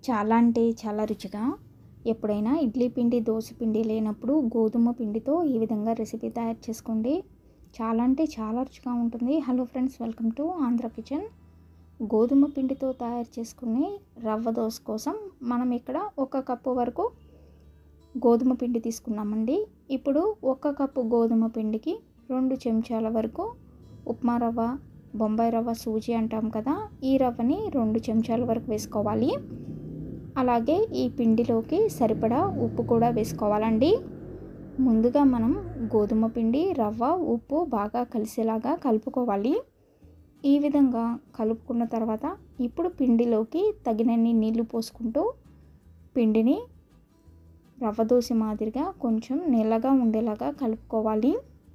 చాలా అంటే చాలా రుచిగా. ఎప్పుడైనా ఇడ్లీ పిండి, దోస పిండి లేనప్పుడు గోధుమ పిండితో ఈ విధంగా రెసిపీ తయారు చేసుకోండి. చాలా అంటే చాలా రుచిగా ఉంటుంది. Hello friends, welcome to Andhra kitchen. గోధుమ పిండితో తయారు చేసుకునే రవ్వ దోస కోసం మనం ఇక్కడ 1 కప్పు వరకు గోధుమ పిండి తీసుకున్నామండి. ఇప్పుడు 1 కప్పు గోధుమ పిండికి 2 చెంచాల వరకు ఉప్మా రవ్వ, బొంబాయి రవ్వ, సూజీ అంటాం కదా, ఈ రవ్వని 2 చెంచాల వరకు వేసుకోవాలి. అలాగే ఈ పిండిలోకి సరిపడా ఉప్పు కూడా వేసుకోవాలండి. ముందుగా మనం గోధుమ పిండి, రవ్వ, ఉప్పు బాగా కలిసేలాగా కలుపుకోవాలి. ఈ విధంగా కలుపుకున్న తర్వాత ఇప్పుడు పిండిలోకి తగినన్ని నీళ్లు పోసుకుంటూ పిండిని రవ్వ దోశ మాదిరిగా కొంచెం నీళ్ళగా ఉండేలాగా కలుపుకోవాలి.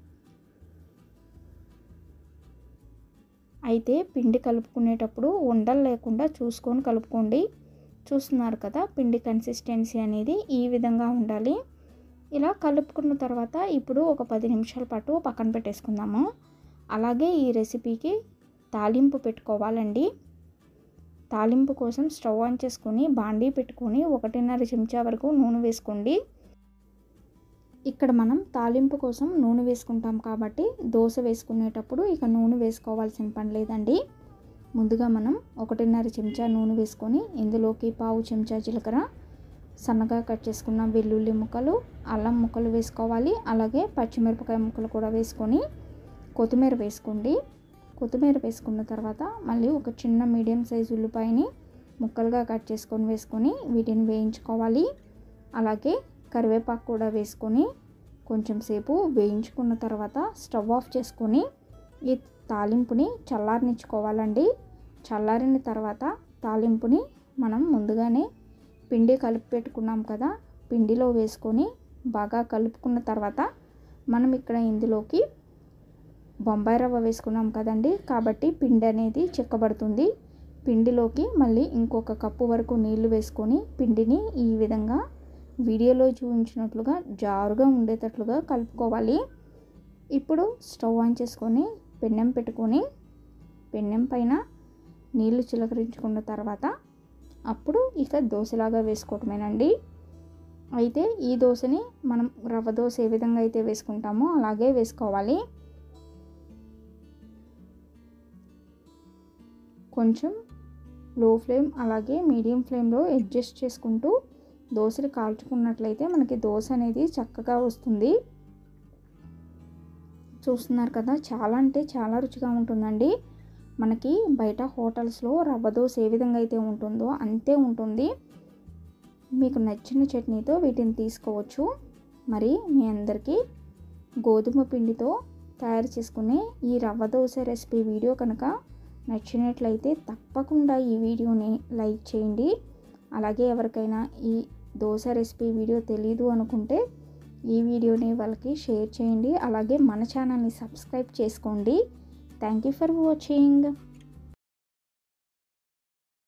అయితే పిండి కలుపుకునేటప్పుడు ఉండలు లేకుండా చూసుకొని కలుపుకోండి. చూస్తున్నారు కదా, పిండి కన్సిస్టెన్సీ అనేది ఈ విధంగా ఉండాలి. ఇలా కలుపుకున్న తర్వాత ఇప్పుడు ఒక 10 నిమిషాల పాటు పక్కన పెట్టేసుకుందాము. అలాగే ఈ రెసిపీకి తాలింపు పెట్టుకోవాలండి. తాలింపు కోసం స్టవ్ ఆన్ చేసుకొని బాండీ పెట్టుకొని 1.5 చెంచా వరకు నూనె వేసుకోండి. ఇక్కడ మనం తాలింపు కోసం నూనె వేసుకుంటాం కాబట్టి దోశ వేసుకునేటప్పుడు ఇక నూనె వేసుకోవాల్సిన పని లేదండి. ముందుగా మనం 1.5 చెంచా నూనె వేసుకొని ఇందులోకి 1/2 చెంచా జీలకర్ర, సన్నగా కట్ చేసుకున్న వెల్లుల్లి ముక్కలు, అల్లం ముక్కలు వేసుకోవాలి. అలాగే పచ్చిమిరపకాయ ముక్కలు కూడా వేసుకొని కొత్తిమీర వేసుకోండి. కొత్తిమీర వేసుకున్న తర్వాత మళ్ళీ ఒక చిన్న మీడియం సైజు ఉల్లిపాయని ముక్కలుగా కట్ చేసుకొని వేసుకొని వీటిని వేయించుకోవాలి. అలాగే కరివేపాకు కూడా వేసుకొని కొంచెం సేపు వేయించుకున్న తర్వాత స్టవ్ ఆఫ్ చేసుకొని ఈ తాలింపుని చల్లారనిచ్చుకోవాలండి. చల్లారిన తర్వాత తాలింపుని మనం ముందుగానే పిండి కలిపి పెట్టుకున్నాం కదా, పిండిలో వేసుకొని బాగా కలుపుకున్న తర్వాత మనం ఇక్కడ ఇందులోకి బొంబాయి రవ్వ వేసుకున్నాం కదండి, కాబట్టి పిండి అనేది చిక్కబడుతుంది. పిండిలోకి మళ్ళీ ఇంకొక కప్పు వరకు నీళ్లు వేసుకొని పిండిని ఈ విధంగా వీడియోలో చూపించినట్లుగా జారుగా ఉండేటట్లుగా కలుపుకోవాలి. ఇప్పుడు స్టవ్ ఆన్ చేసుకొని పెన్నం పెట్టుకొని పెన్నం పైన నీళ్లు చిలకరించుకున్న తర్వాత అప్పుడు ఇక దోశలాగా వేసుకోవటమేనండి. అయితే ఈ దోశని మనం రవ్వ దోశ ఏ విధంగా అయితే వేసుకుంటామో అలాగే వేసుకోవాలి. కొంచెం లో ఫ్లేమ్ అలాగే మీడియం ఫ్లేమ్లో అడ్జస్ట్ చేసుకుంటూ దోశలు కాల్చుకున్నట్లయితే మనకి దోశ అనేది చక్కగా వస్తుంది. చూస్తున్నారు కదా, చాలా అంటే చాలా రుచిగా ఉంటుందండి. మనకి బయట హోటల్స్లో రవ్వ దోశ ఏ విధంగా అయితే ఉంటుందో అంతే ఉంటుంది. మీకు నచ్చిన చట్నీతో వీటిని తీసుకోవచ్చు. మరి మీ అందరికీ గోధుమ పిండితో తయారు చేసుకునే ఈ రవ్వ దోశ రెసిపీ వీడియో కనుక నచ్చినట్లయితే తప్పకుండా ఈ వీడియోని లైక్ చేయండి. అలాగే ఎవరికైనా ఈ దోశ రెసిపీ వీడియో తెలీదు అనుకుంటే ఈ వీడియోని వాళ్ళకి షేర్ చేయండి. అలాగే మన ఛానల్ని సబ్స్క్రైబ్ చేసుకోండి. Thank you for watching.